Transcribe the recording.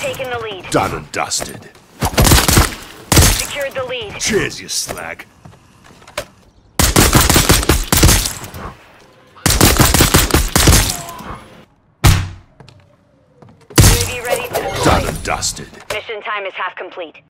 taken the lead. Done and dusted. Secured the lead. Cheers, you slag. UAV ready to deploy. Done and dusted. Mission time is half complete.